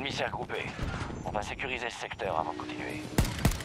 émissaires groupés. On va sécuriser ce secteur avant de continuer.